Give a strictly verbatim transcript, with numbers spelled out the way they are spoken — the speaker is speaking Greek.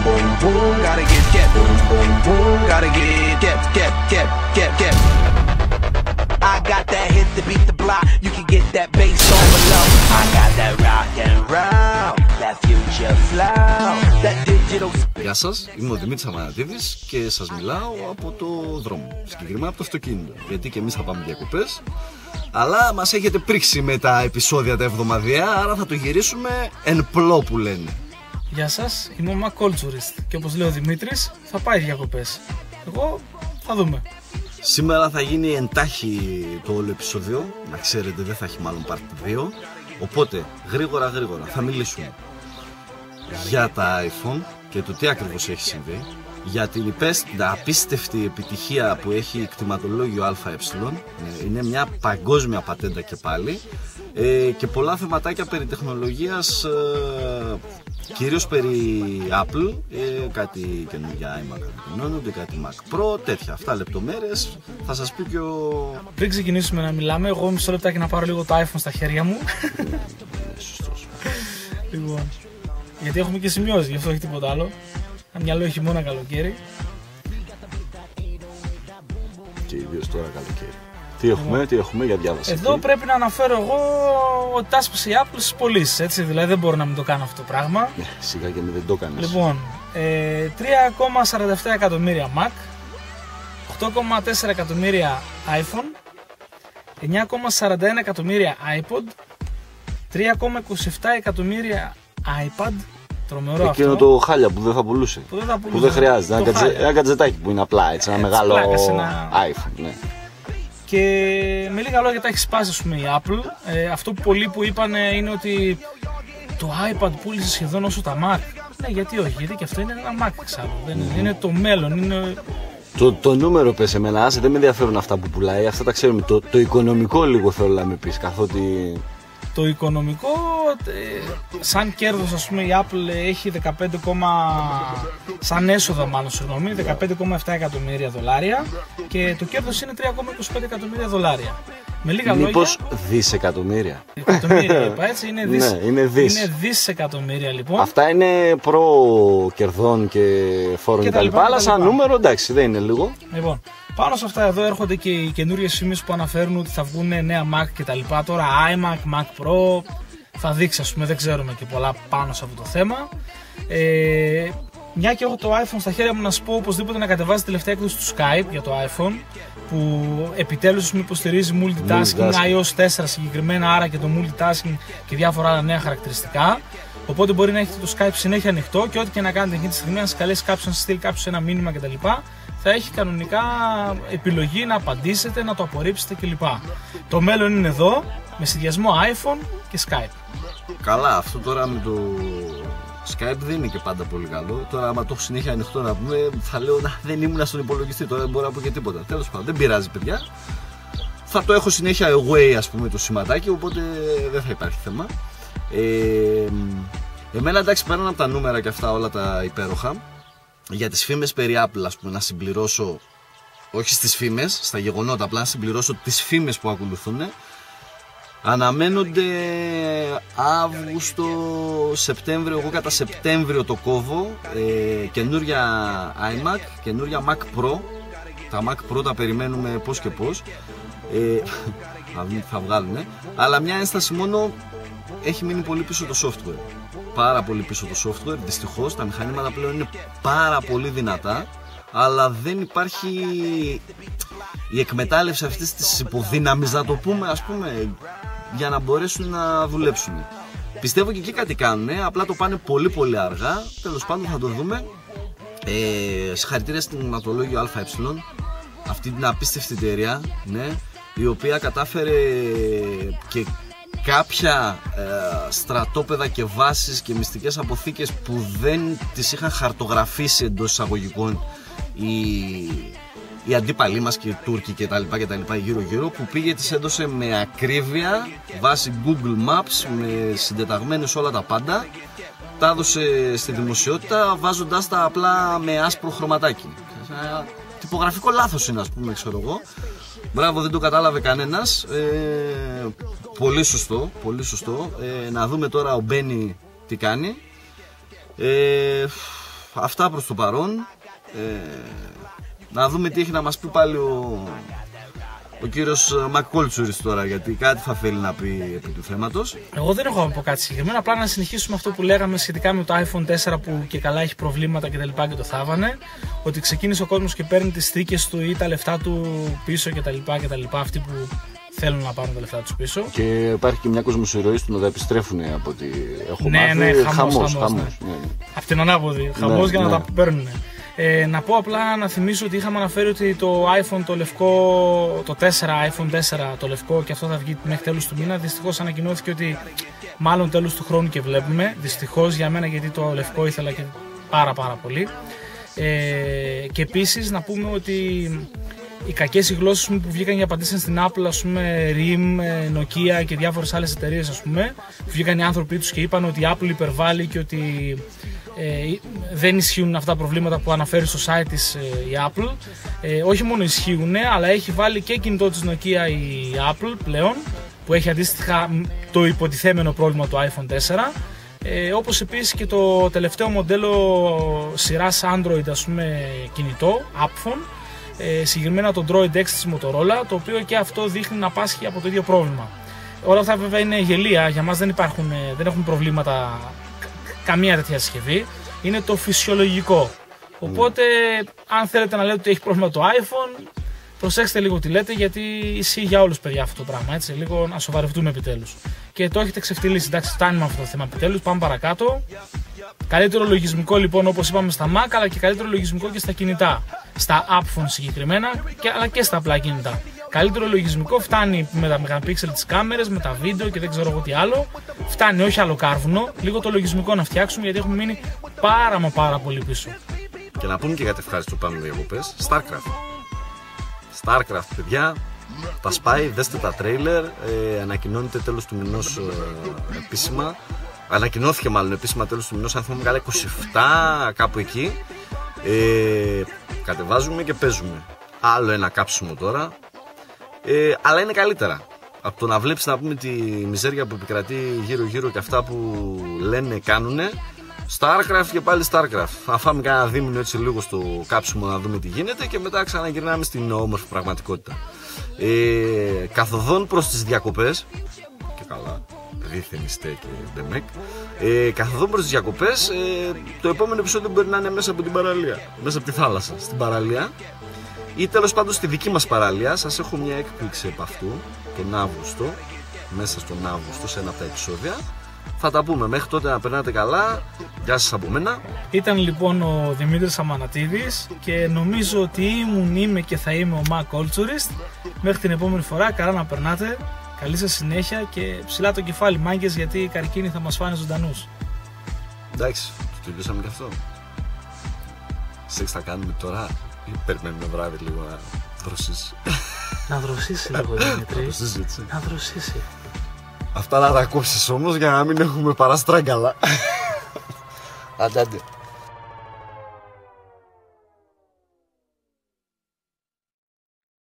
boom, boom, gotta get, get, boom, boom, boom, gotta get, get, get, get, get, get. I got that hit to beat the block, you can get that bass on below. I got that rock and roll, that future flow, that digital. Γεια σας, είμαι ο Δημήτρης Αμανατίδης και σας μιλάω από το δρόμο, συγκεκριμένα από το αυτοκίνητο, γιατί και εμείς θα πάμε διακοπές, αλλά μας έχετε πρίξει με τα επεισόδια τα εβδομαδιαία, άρα θα το γυρίσουμε εν πλώ που λένε. Γεια σας, είμαι ο McCulturist και όπως λέει ο Δημήτρης θα πάει διακοπές. Εγώ θα δούμε. Σήμερα θα γίνει εντάχει το όλο επεισόδιο, να ξέρετε δεν θα έχει μάλλον part δύο, οπότε γρήγορα γρήγορα θα μιλήσουμε για τα iPhone και το τι ακριβώς έχει συμβεί, για την απίστευτη επιτυχία που έχει η κτηματολόγιο ΑΕ, είναι μια παγκόσμια πατέντα και πάλι, ε, και πολλά θεματάκια περί τεχνολογίας, ε, κυρίως περί Apple, ε, κάτι καινούργια iMac ανακοινώνονται, κάτι Mac Pro, τέτοια, αυτά λεπτομέρειες θα σας πει και ο... Πριν ξεκινήσουμε να μιλάμε, εγώ μισό λεπτάκι να πάρω λίγο το iPhone στα χέρια μου. Λοιπόν, γιατί έχουμε και σημειώσει, γι' αυτό όχι τίποτα άλλο. Αν μυαλό έχει μόνο καλοκαίρι. Και ιδίως τώρα καλοκαίρι. Τι έχουμε, λοιπόν, τι έχουμε για διάβαση. Εδώ εκεί πρέπει να αναφέρω εγώ ότι τα έσπασε η Apple στις πωλήσεις, έτσι, δηλαδή δεν μπορώ να μην το κάνω αυτό το πράγμα. Ναι, σιγά και δεν το έκανες. Λοιπόν, ε, τρία κόμμα σαράντα επτά εκατομμύρια Mac, οκτώ κόμμα τέσσερα εκατομμύρια iPhone, εννιά κόμμα σαράντα ένα εκατομμύρια iPod, τρία κόμμα είκοσι επτά εκατομμύρια iPad. Τρομερό. Εκείνο αυτό. το χάλια που δεν θα πουλούσε. Που δεν, θα πουλούσε. Που δεν χρειάζεται. Ένα, κατζε... ένα κατζετάκι που είναι απλά έτσι, ένα έτσι, μεγάλο πλάκας, ένα... iPhone. Ναι. Και με λίγα λόγια τα έχει σπάσει, ας πούμε, η Apple. Ε, αυτό που πολλοί που είπαν είναι ότι το iPad πούλησε σχεδόν όσο τα Mac. Ναι, γιατί όχι, γιατί και αυτό είναι ένα Mac εξάλλου. Mm-hmm. Είναι το μέλλον. Είναι... Το, το νούμερο πες εμένα, άσε, δεν με ενδιαφέρουν αυτά που πουλάει, αυτά τα ξέρουμε. Το, το οικονομικό λίγο θέλω να με πεις, καθότι... Το οικονομικό, σαν κέρδος, ας πούμε, η Apple έχει δεκαπέντε, σαν έσοδα μάλλον, συγγνώμη, δεκαπέντε κόμμα επτά εκατομμύρια δολάρια και το κέρδος είναι τρία κόμμα είκοσι πέντε εκατομμύρια δολάρια. Με λίγα Μήπως λόγια... δισεκατομμύρια. Εκατομμύρια είπα, έτσι, είναι, δις, ναι, είναι, δις. είναι δισεκατομμύρια λοιπόν. Αυτά είναι προ κερδών και φόρων κτλ. Αλλά σαν νούμερο εντάξει, δεν είναι λίγο. Λοιπόν, πάνω σε αυτά εδώ έρχονται και οι καινούριες φήμες που αναφέρουν ότι θα βγουν νέα Mac και τα λοιπά. Τώρα iMac, Mac Pro, θα δείξει, ας πούμε, δεν ξέρουμε και πολλά πάνω σε αυτό το θέμα. Ε, μια και έχω το iPhone στα χέρια μου, να σου πω οπωσδήποτε να κατεβάζει τη τελευταία έκδοση του Skype για το iPhone, που επιτέλους μου υποστηρίζει multitasking, iOS τέσσερα συγκεκριμένα, άρα και το multitasking και διάφορα άλλα νέα χαρακτηριστικά. Οπότε μπορεί να έχετε το Skype συνέχεια ανοιχτό και ό,τι και να κάνετε εκείνη τη στιγμή, να σας καλέσει κάποιος, να σας στείλει κάποιος ένα μήνυμα κτλ. Θα έχει κανονικά επιλογή να απαντήσετε, να το απορρίψετε κλπ. Το μέλλον είναι εδώ, με συνδυασμό iPhone και Skype. Καλά, αυτό τώρα με το Skype δεν είναι και πάντα πολύ καλό. Τώρα, άμα το έχω συνέχεια ανοιχτό να πούμε, θα λέω να δεν ήμουν στον υπολογιστή, τώρα δεν μπορώ να πω και τίποτα. Τέλος πάντων, δεν πειράζει, παιδιά. Θα το έχω συνέχεια away, ας πούμε, το σηματάκι, οπότε δεν θα υπάρχει θέμα. Ε, εμένα εντάξει, πέραν από τα νούμερα και αυτά όλα τα υπέροχα, για τις φήμες περί Apple, ας πούμε, να συμπληρώσω, όχι στις φήμες, στα γεγονότα, απλά να συμπληρώσω τις φήμες που ακολουθούν. Αναμένονται Αύγουστο, Σεπτέμβριο, εγώ κατά Σεπτέμβριο το κόβω, ε, καινούρια iMac, καινούρια Mac Pro. Τα Mac Pro τα περιμένουμε πώς και πώς, ε, θα, θα βγάλουνε, αλλά μια ένσταση μόνο, έχει μείνει πολύ πίσω το software. Πάρα πολύ πίσω το software, δυστυχώς. Τα μηχανήματα πλέον είναι πάρα πολύ δυνατά, αλλά δεν υπάρχει η εκμετάλλευση αυτής της υποδύναμης, να το πούμε, ας πούμε, για να μπορέσουν να δουλέψουν. Πιστεύω και εκεί κάτι κάνουν, απλά το πάνε πολύ πολύ αργά. Τέλος πάντων θα το δούμε. ε, Συγχαρητήρια στην κτηματολόγιο ΑΕ, αυτή την απίστευτη εταιρεία, ναι, η οποία κατάφερε και κάποια ε, στρατόπεδα και βάσεις και μυστικές αποθήκες που δεν τις είχαν χαρτογραφήσει εντός εισαγωγικών οι, οι αντίπαλοι μας και οι Τούρκοι και τα λοιπά και τα λοιπά γύρω γύρω, που πήγε, τις έδωσε με ακρίβεια βάσει Google Maps, με συντεταγμένες όλα τα πάντα, τα έδωσε στη δημοσιότητα βάζοντας τα απλά με άσπρο χρωματάκι. Τυπογραφικό λάθος είναι, ας πούμε, ξέρω εγώ. Μπράβο, δεν το κατάλαβε κανένας. Ε, πολύ σωστό, πολύ σωστό. Ε, να δούμε τώρα ο Μπένι τι κάνει. Ε, αυτά προς το παρόν. Ε, να δούμε τι έχει να μας πει πάλι ο, ο κύριος Μακκόλτσουρης τώρα, γιατί κάτι θα θέλει να πει επί του θέματος. Εγώ δεν έχω να πω κάτι συγκεκριμένο, απλά να συνεχίσουμε αυτό που λέγαμε σχετικά με το iPhone τέσσερα που και καλά έχει προβλήματα και τα λοιπά και το θάβανε. Ότι ξεκίνησε ο κόσμος και παίρνει τις θήκες του ή τα λεφτά του πίσω και τα λοιπά και τα λοιπά, αυτοί που θέλουν να πάρουν τα λεφτά τους πίσω. Και υπάρχει και μια κοσμοσυρωή στο να τα επιστρέφουν από ό,τι έχω ναι, μάθει. Ναι, χαμός, χαμός, χαμός, χαμός, ναι. Ναι, ναι. Απ' την ανάποδη, χαμός ναι, για να ναι. τα παίρνουν. Ε, να πω απλά να θυμίσω ότι είχαμε αναφέρει ότι το iPhone το λευκό, το τέσσερα, iPhone τέσσερα το λευκό και αυτό θα βγει μέχρι τέλος του μήνα. Δυστυχώς ανακοινώθηκε ότι μάλλον τέλος του χρόνου και βλέπουμε. Δυστυχώς για μένα, γιατί το λευκό ήθελα και πάρα πάρα πολύ. Ε, και επίσης να πούμε ότι οι κακές οι γλώσσες που βγήκαν για απαντήσεις στην Apple, ας πούμε, ριμ, Nokia και διάφορες άλλες εταιρείες, ας πούμε, βγήκαν οι άνθρωποι τους και είπαν ότι η Apple υπερβάλλει και ότι ε, δεν ισχύουν αυτά τα προβλήματα που αναφέρει στο site της ε, η Apple. Ε, όχι μόνο ισχύουν, αλλά έχει βάλει και κινητό της Nokia η Apple πλέον, που έχει αντίστοιχα το υποτιθέμενο πρόβλημα του iPhone τέσσερα. Ε, όπως επίσης και το τελευταίο μοντέλο σειράς Android, ας πούμε, κινητό, Appphone, ε, συγκεκριμένα το Droid X της Motorola, το οποίο και αυτό δείχνει να πάσχει από το ίδιο πρόβλημα. Όλα αυτά βέβαια είναι γελία, για μας δεν υπάρχουν, δεν έχουν προβλήματα καμία τέτοια συσκευή, είναι το φυσιολογικό. Οπότε αν θέλετε να λέτε ότι έχει πρόβλημα το iPhone, προσέξτε λίγο τι λέτε, γιατί ισχύει για όλους παιδιά αυτό το πράγμα, έτσι, λίγο να σοβαρευτούμε επιτέλους. Και το έχετε ξεφτυλίσει, εντάξει, φτάνει με αυτό το θέμα επιτέλους, πάμε παρακάτω. Καλύτερο λογισμικό λοιπόν, όπως είπαμε, στα Mac, αλλά και καλύτερο λογισμικό και στα κινητά. Στα Appphone συγκεκριμένα, και, αλλά και στα απλά κινητά. Καλύτερο λογισμικό φτάνει με τα μεγαπίξελ της κάμερας, με τα βίντεο και δεν ξέρω εγώ τι άλλο. Φτάνει, όχι άλλο κάρβουνο, λίγο το λογισμικό να φτιάξουμε, γιατί έχουμε μείνει πάρα μα πάρα πολύ πίσω. Και να πούμε και κάτι ευχάριστο πάνω διακοπές. Starcraft. Starcraft, παιδιά, τα σπάει, δέστε τα τρέιλερ, ε, ανακοινώνεται τέλος του μηνός ε, επίσημα. Ανακοινώθηκε μάλλον επίσημα τέλος του μηνός, αν θυμάμαι καλά, είκοσι επτά, κάπου εκεί. Ε, κατεβάζουμε και παίζουμε. Άλλο ένα κάψιμο τώρα. Ε, αλλά είναι καλύτερα. Από το να βλέπεις, να πούμε, τη μιζέρια που επικρατεί γύρω-γύρω και αυτά που λένε, κάνουνε. Starcraft και πάλι Starcraft. Θα φάμε κάνα δίμηνο έτσι λίγο στο κάψιμο να δούμε τι γίνεται και μετά ξαναγυρνάμε στην όμορφη πραγματικότητα. Ε, καθοδόν προς τις διακοπές. Και καλά, δίθεν είστε και ντεμεκ. Ε, καθοδόν προς τις διακοπές, ε, το επόμενο επεισόδιο μπορεί να είναι μέσα από την παραλία. Μέσα από τη θάλασσα, στην παραλία. Ή τέλος πάντων στη δική μας παραλία. Σας έχω μια έκπληξη επ' αυτού τον Αύγουστο. Μέσα στον Αύγουστο, σε ένα από τα επεισόδια. Θα τα πούμε. Μέχρι τότε να περνάτε καλά. Γεια σας από μένα. Ήταν λοιπόν ο Δημήτρης Αμανατίδης και νομίζω ότι ήμουν, είμαι και θα είμαι ο Μακκόλτσουρης. Μέχρι την επόμενη φορά, καλά να περνάτε. Καλή σας συνέχεια και ψηλά το κεφάλι, μάγκες, γιατί οι καρκίνοι θα μας φάνε ζωντανούς. Εντάξει, το τελειώσαμε και αυτό. Σεξ θα κάνουμε τώρα ή περιμένουμε βράδυ λίγο να δροσίσει? Να δροσίσει λίγο, Δημήτρη. Να δροσίσει, έτσι. Να δροσίσει. Αυτά να τα ακούσεις όμως για να μην έχουμε παραστράγκαλα. Αντάντε.